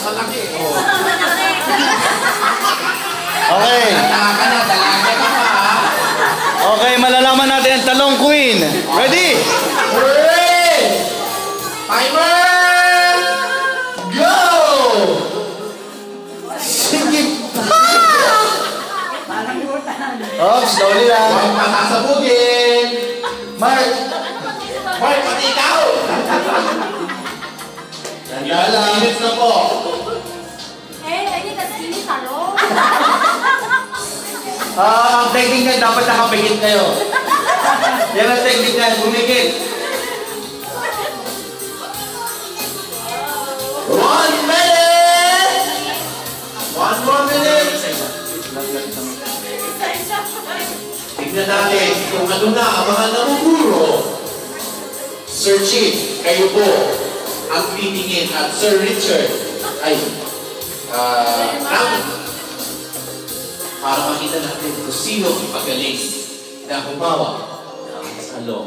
malaki. Okay. Dalaga na, dalaga ka pa. Okay, malalaman natin ang talong queen. Ready? Hooray! Timer! Go! Sige. Oh, slowly lang. Huwag patasabugin. Mark. Hoy, pati ikaw! Nandala. Minutes na po. ini kasi ini talo. Ang technique niyan, dapat nakapigit kayo. Yan ang technique niyan, bumigit. 1 minute! 1 more minute! Tignan natin kung ano na ang mga namumuro. Sir Chief, kayo po ang titingin at Sir Richard ay para makita natin kung sino ang pagaling na humawa ng salong.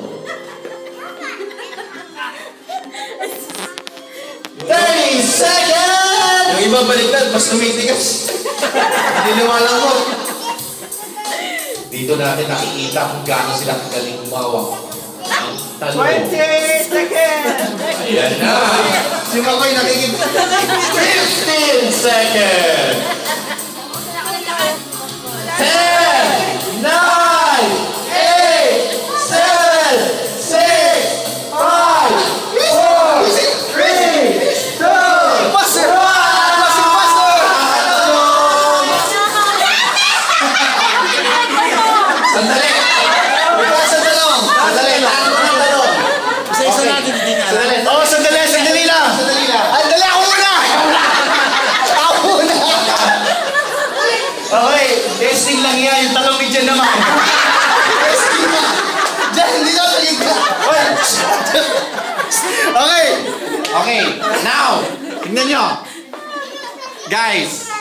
30 seconds! Yung iba baliktad, mas tumitigas. Niliwalang mo. Dito natin nakikita kung gaano sila kagaling humawa ng talong. 20 seconds! Ayan na! Si Makoy nakikita. 15 seconds! 10, 9, 8, 7, 6, 5, 4, 3, 2, 1, Sandali! Sa talong! Sandali! Lahat mo ng talong! Isa-isa natin hindi nga. Sandali! Oh, sandali lang! Sandali lang! Ay, dali ako muna! Ako muna! Okay, testing lang yan. Yung talong ni Jen naman. Testing na! Jen, hindi na sa gitna! Okay! Okay, now, tingnan nyo. Guys,